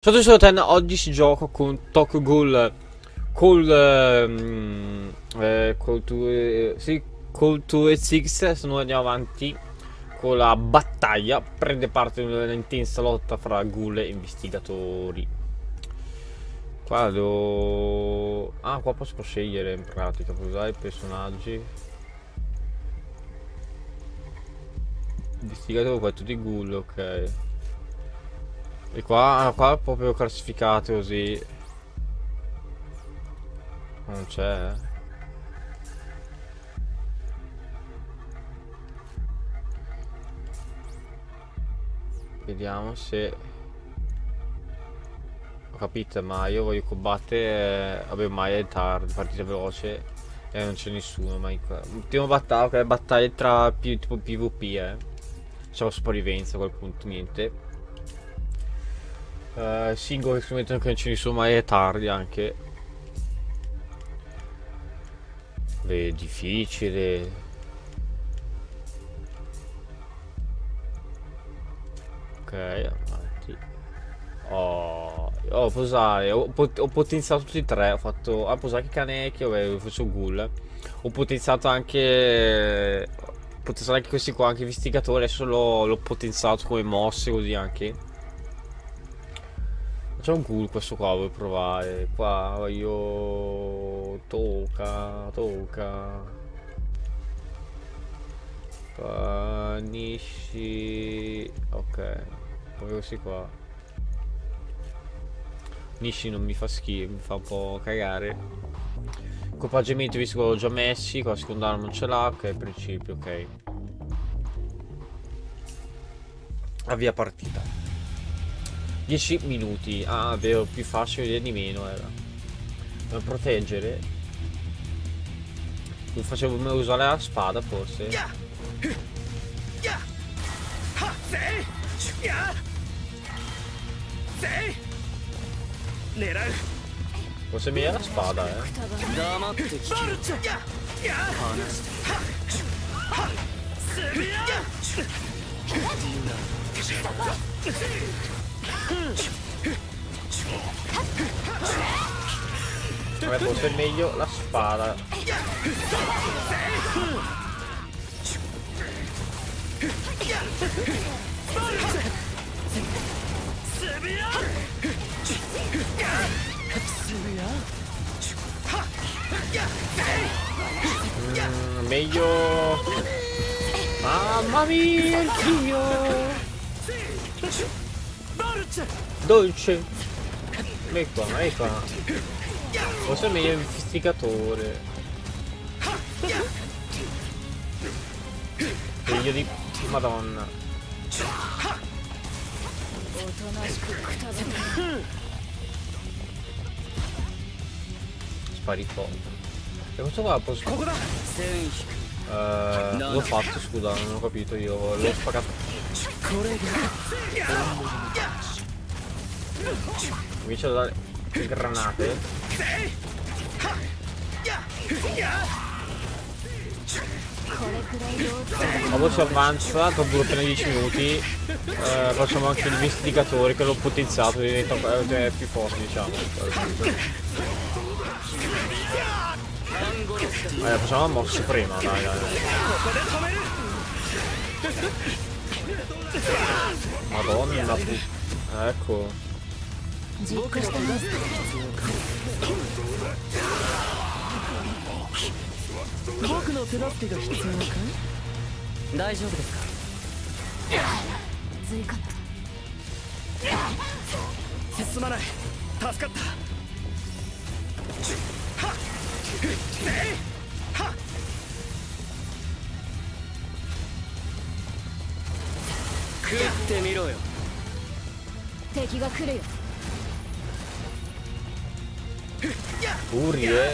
Ciao a tutti, sono Ten, oggi si gioca con Tokyo Ghoul Call to Six. Se noi andiamo avanti con la battaglia, prende parte in una intensa lotta fra ghoul e investigatori. Qua devo... Ah, qua posso scegliere in pratica, per usare i personaggi. Investigatori, qua tutti i ghoul, ok. E qua proprio classificate così. Non c'è. Vediamo se ho capito, ma io voglio combattere. Vabbè, ormai è tardi, partita veloce e non c'è nessuno. Ma ultima battaglia, ok, battaglie tra tipo PvP, C'è sopravvivenza a quel punto, niente. Singolo che non ce ne sono, ma è tardi anche. Beh, difficile. Ok, avanti. Ho posare, ho potenziato tutti e tre. Ho fatto. Ah, posare che canecchio, vabbè, faccio ghoul. Ho potenziato anche. Questi qua, anche investigatori. Adesso l'ho potenziato come mosse, così anche. C'è un ghoul questo qua, vuoi provare? Qua voglio... Tocca. Nishi... Ok. Poi questi qua. Nishi non mi fa schifo, mi fa un po' cagare. Equipaggiamento visto che l'ho già messi, qua secondario non ce l'ha, ok, principio, ok. Avvia partita. 10 minuti. Ah, vero, più facile di meno era. Per proteggere. Non facevo usare la spada, forse. Forse meglio la spada, Vabbè, forse è meglio la spada. Meglio. Mamma mia, il Dio! Dolce! Ecco qua. Forse è meglio investigatore. Meglio di... Madonna. Spari poco. E questo qua posso... l'ho fatto, scusa, non ho capito io. L'ho spaccato. Comincio a dare le granate. Quando si avanza, dopo appena 10 minuti, facciamo anche l'investigatore che l'ho potenziato, diventa più forte, diciamo. Facciamo la mossa prima, dai. Madonna, ecco. Furie.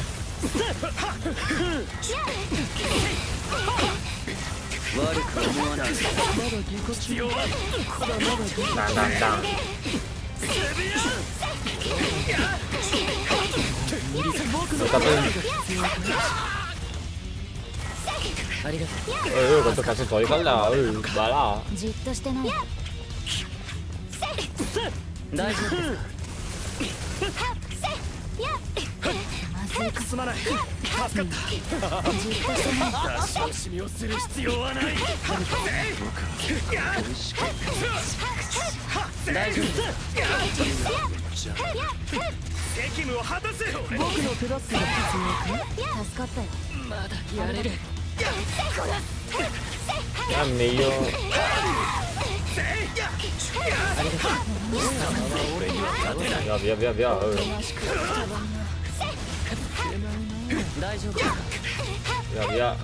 Quanto cazzo togli là? Va là. すまない。助かった。出し惜しみをする必要はない。大丈夫。責務を果たせよ。僕のクロスが助かったよ。まだやれる。 meglio. Via, via, via, via. Via, via.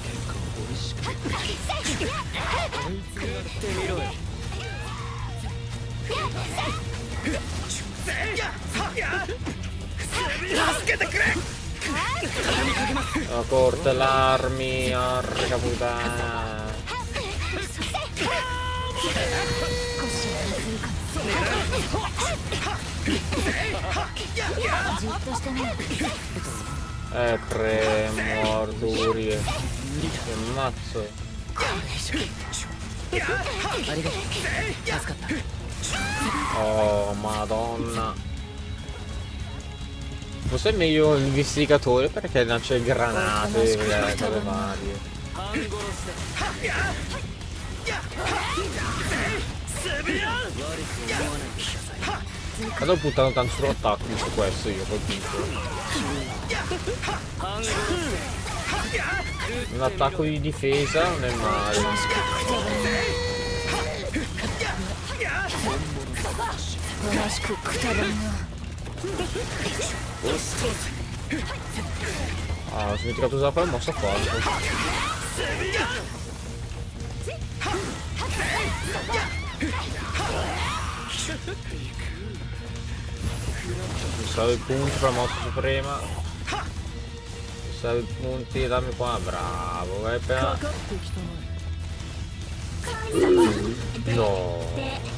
Cortelarmi, arca puttana. Premordurie. Che mazzo. Oh madonna. Forse è meglio l'investigatore perché lancia le granate, cose varie. Sto puntando tanto sull'attacco su questo io colpisco. Un attacco di difesa non è male. Ah, ho dimenticato di usare quella mossa forte. Mi serve i punti per la mossa suprema. Mi serve i punti, dammi qua, bravo, vai per... No.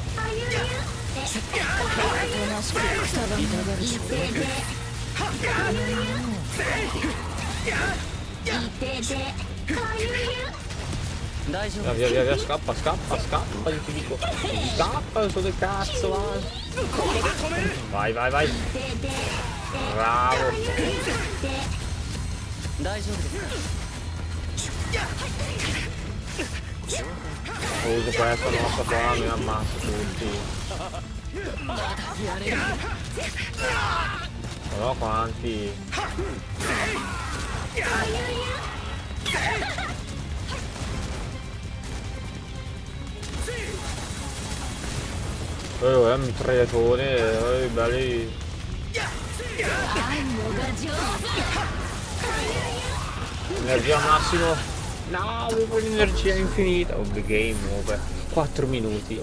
Via, via, via, via, scappa, scappa, scappa, io ti dico. Scappa, sono del cazzo, vai. Vai, vai, vai. Bravo. Uso questa mossa qua, mi ammazzo tutti. No, quanti? È un mitragliatore, belli. Energia massimo. No, avevo l'energia infinita. Oh, game over. 4 minuti.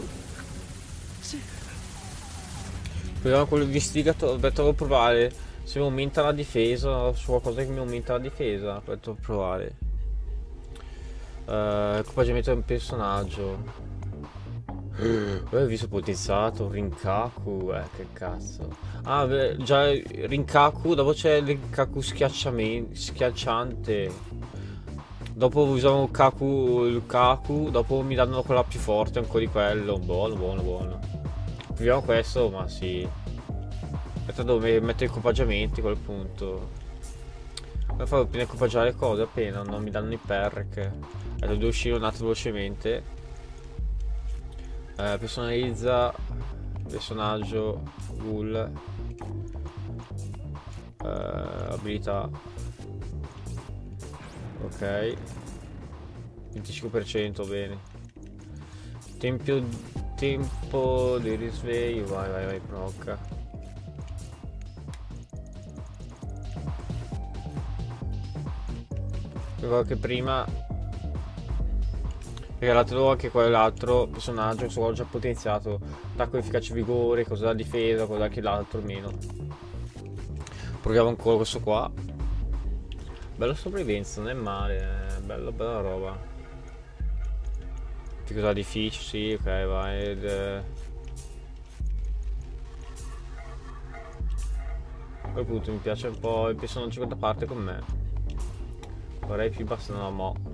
Proviamo con l'investigatore. Devo provare se mi aumenta la difesa. Su qualcosa che mi aumenta la difesa. Devo provare. Equipaggiamento del personaggio. Ho visto potenziato Rinkaku, che cazzo. Ah, beh, già Rinkaku, dopo c'è il Rinkaku schiacciante. Dopo usavo il Kaku, dopo mi danno quella più forte ancora di quello. Buono, buono, buono. Proviamo questo, ma sì. Aspetta, dove metto equipaggiamenti a quel punto. Come fai appena equipaggiare cose appena, non mi danno i perk. Devo uscire un attimo velocemente. Personalizza personaggio ghoul, abilità, ok, 25%, bene. Tempo di risveglio, vai, vai, vai, provoca. Ricordo che prima regalato anche quell'altro personaggio che sono già potenziato, attacco efficace vigore, cosa da difesa, cosa anche l'altro meno. Proviamo ancora questo qua. Bello sopravvivenza, non è male, bello, bella roba. Che cosa difficile, sì, ok, vai. A quel punto mi piace un po' il personaggio da parte con me. Vorrei più basta, no, mo'.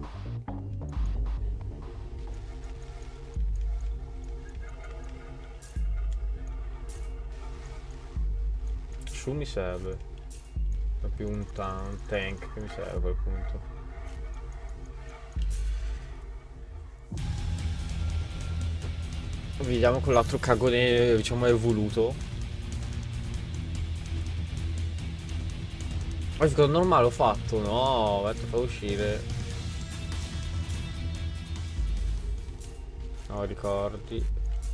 su mi serve. È più un tank che mi serve a quel punto. Vediamo con l'altro cagone, diciamo, evoluto. Ma il gol normale l'ho fatto, no, ho detto fa uscire. No, ricordi.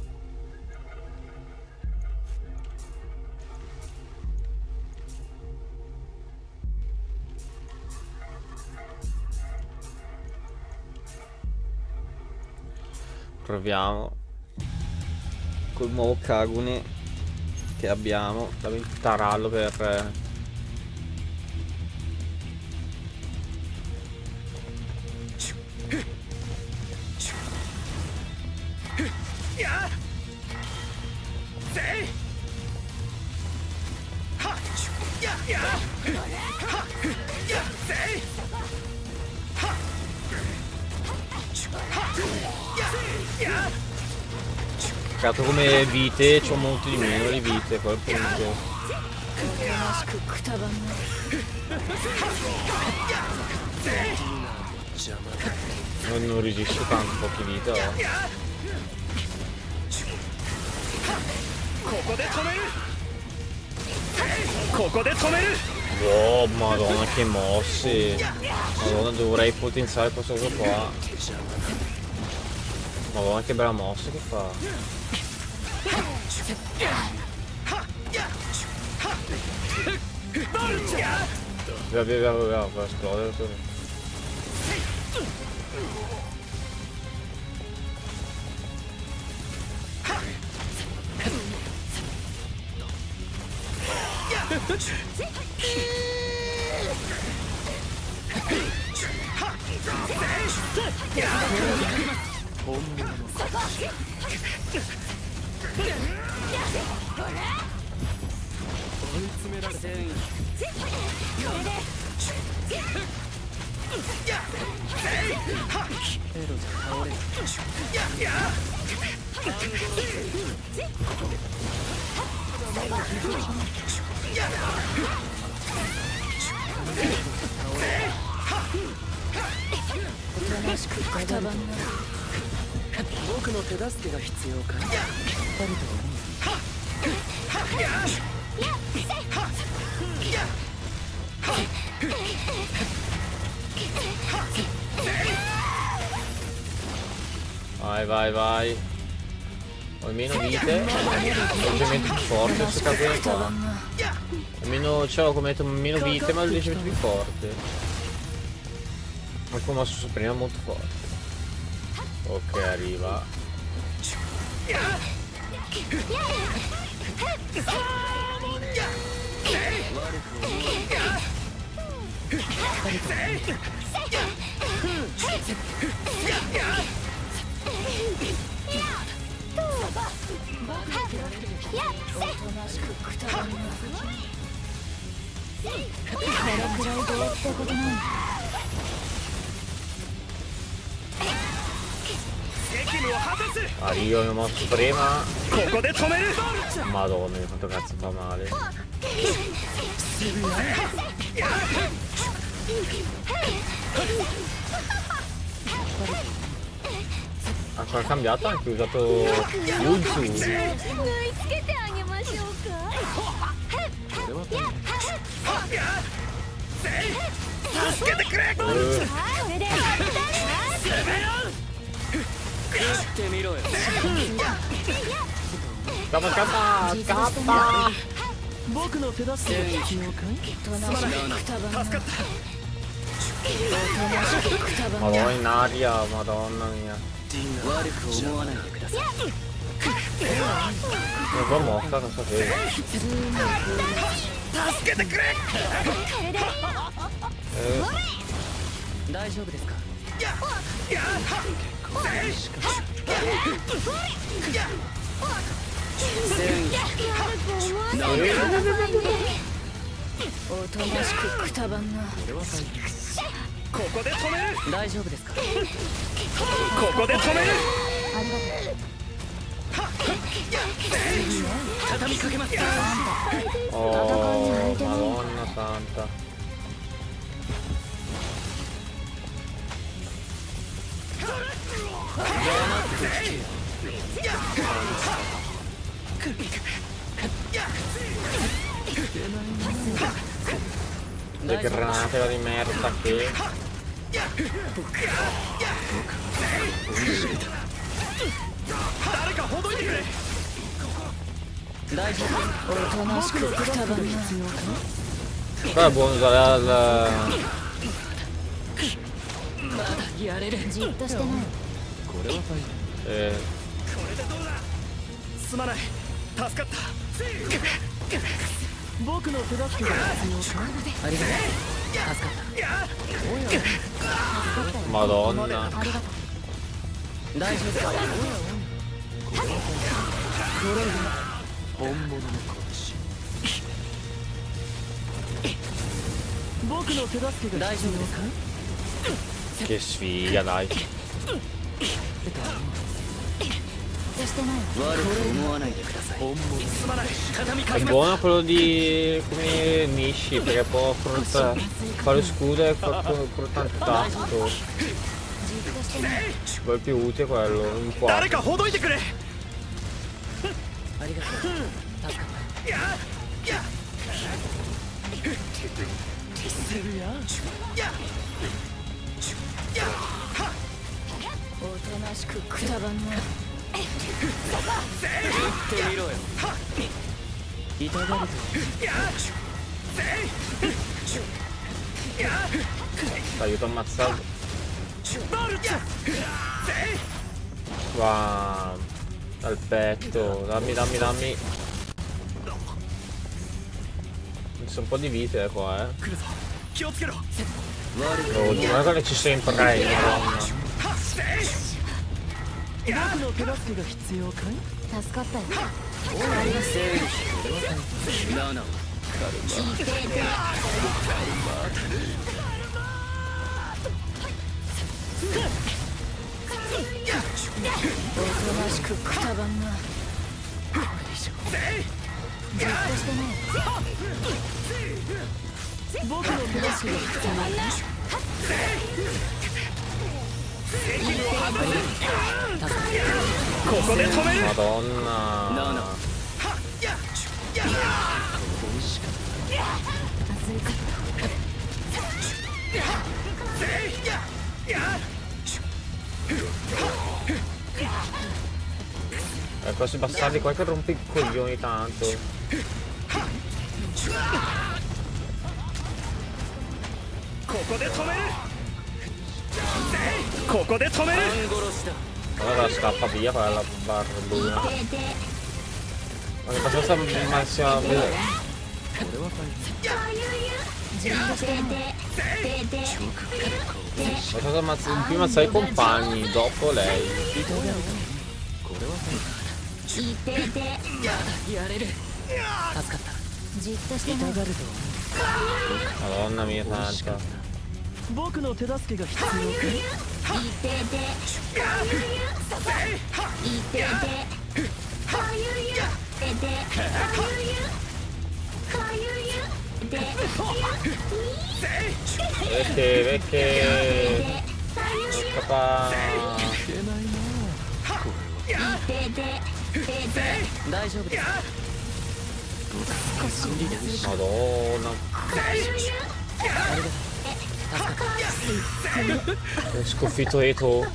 Proviamo col nuovo Kagune che abbiamo. Dammi il tarallo per Peccato come vite, c'ho molto di meno di vite, quel punto. Non resisto tanto, poche vite. Oh, madonna che mosse. Madonna, dovrei potenziare questa cosa qua. Madonna che bella mossa che fa. Via, per esplodere. Vai. Ho meno vite. È leggermente più forte questo cagone qua. Almeno ce l'ho come meno vite, ma è leggermente più forte. Ma come ho mosso prima molto forte. Ok, arriva. Io mi ho mosso prima. Madonna, quanto cazzo fa male. Ah, qua ha cambiato anche, ho usato Yuzu. Scappa! Madonna, in aria, madonna mia. Non so mossa, non sapevo. Oh. tanta. Le granate di merda che... 誰かほどいてくれ。大丈夫。おとなしくくたばん必要か。 Però è buono usare al... まだやれる。じっとしてない。これは大丈夫。これでどうだ。すまない。助かった。僕の手助けが必要か。ありがとう。助かった。 Madonna. 大丈夫か。これが本物の拳。僕の手助けが必要か。 Che sfiga, dai. È buono quello di... come Nishi, perché può fare scudo e pure tanto tatto. Poi è più utile quello, un po'. Aiuto a ammazzare. Wow. Dal petto. Dammi. C'è un po' di vite qua, Oh, guarda che ci sempre, madonna. 僕の手助けが必要かい？助かったよ。おとなしくくたばんな。これ以上。じっとしてない。僕の手助けが必要かい？ Madonna. Questi bastardi qua che rompe i coglioni tanto. Allora scappa via quella barbuna. Ma che faccio sta massima vedere? Ma prima sai i compagni, dopo lei. Madonna mia santa. 僕の手助けが必要か Perché papà Madonna ho sconfitto Eto.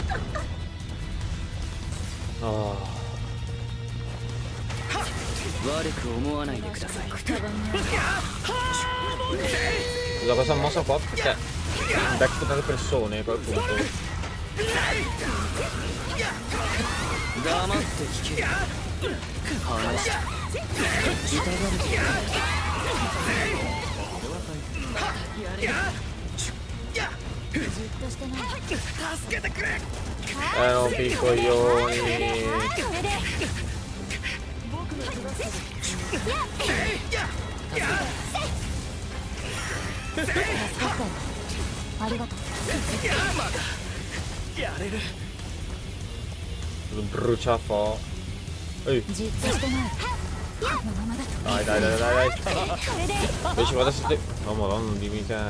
Oh. La cosa mossa qua perché becco dalle persone a quel punto. Rompi i coglioni. Lo brucia fuoco. Ehi. Dai, dai, dai, dai, dai. 10, no, madonna, non dimmi che...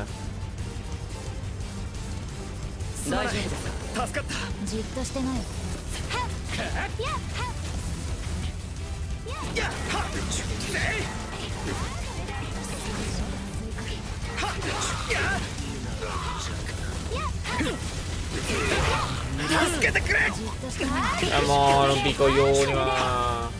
Mo, non di coglioni, ma...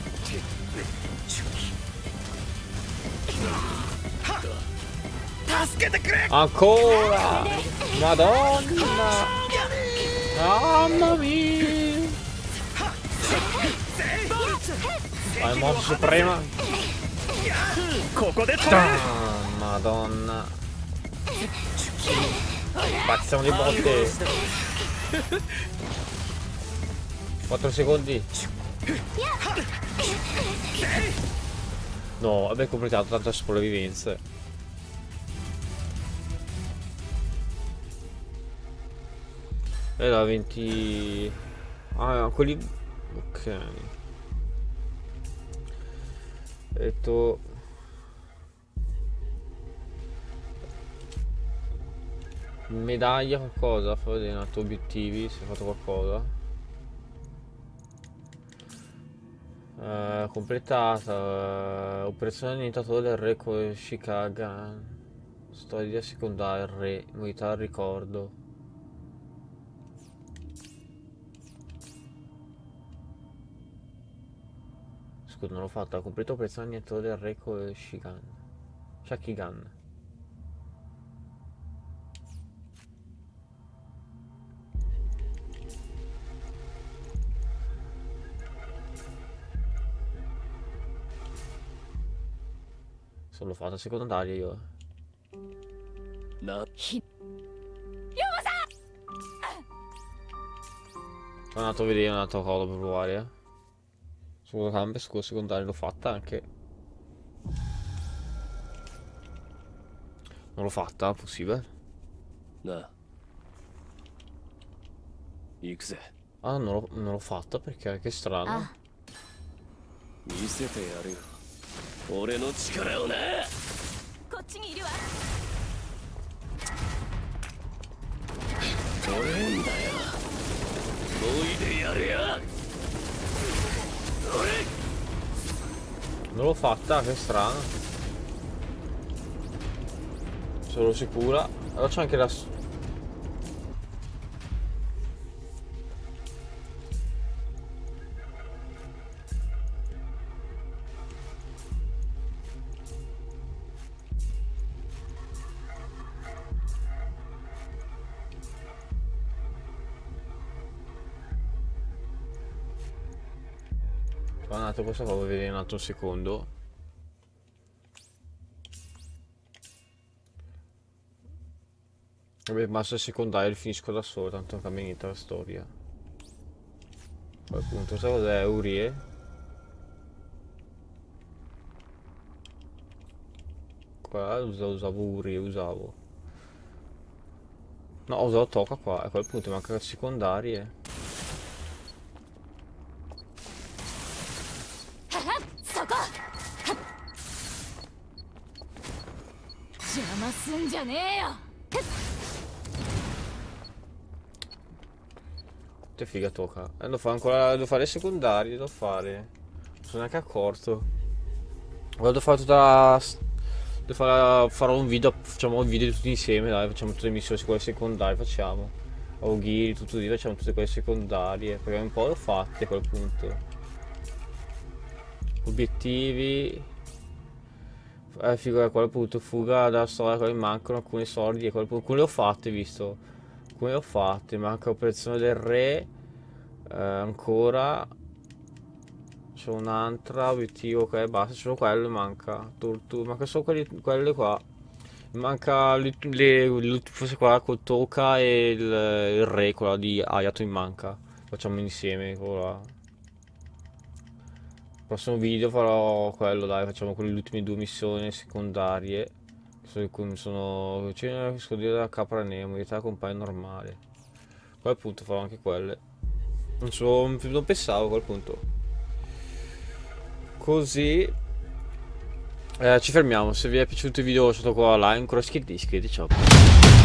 Ancora! Madonna! Mamma mia! Vai, mossa suprema! Madonna! Facciamo le botte! 4 secondi! No, abbiamo completato tanta sopravvivenza. E la 20... Ah, quelli... Ok. Detto... Medaglia qualcosa, fa vedere un altro obiettivi, se hai fatto qualcosa. Completata. Operazione annientatore del re con Chicago. Storia secondaria, il re, novità al ricordo. Scusa, non l'ho fatta. Completa operazione annientatore del re con Shakigan. L'ho fatta secondaria io. Sono andato a vedere un altro cosa per provare. Scusa gambe, scusa secondaria, l'ho fatta anche. Non l'ho fatta, possibile? Ah, non l'ho fatta perché che strano. 俺の力をな。こっちにいるわ。取れんだよ。もういでやれや。 Non l'ho fatta, che strano. Sono sicura. Allora c'è anche la... Guardate, questo qua, vuoi vedere un altro secondo? Vabbè, basta il secondario, finisco da solo, tanto non cambia niente la storia. Poi appunto, sai cos'è? Urie? Qua usavo Urie, usavo. No, ho usato Toka qua, e poi appunto manca le secondarie. Che figa tocca. Devo fare ancora. Devo fare le secondarie, devo fare. Non sono neanche accorto. Ora devo fare tutta la... Devo fare, farò un video. Facciamo un video tutti insieme, dai, facciamo tutte le missioni quelle secondarie, facciamo. Augiri, tutto lì, facciamo tutte quelle secondarie. Perché un po' le ho fatte a quel punto. Obiettivi. Figura a quel punto. Fuga dalla storia, quelli mancano alcuni soldi e alcune le ho fatte, visto. Come ho fatte? Manca operazione del re. Ancora. C'è un'altra. Obiettivo, ok, basta. Solo quello manca. Manca solo quelle qua. Manca forse qua col Toka e il re, quella di Hayato in manca. Facciamo insieme. Ora. Prossimo video farò quello, dai. Facciamo quelle ultime 2 missioni secondarie. Sono vicino a scoprire della capra nera, modalità compagno normale. Poi appunto farò anche quelle. Non pensavo a quel punto. Così Ci fermiamo. Se vi è piaciuto il video sotto qua, like, ancora iscritti, ciao.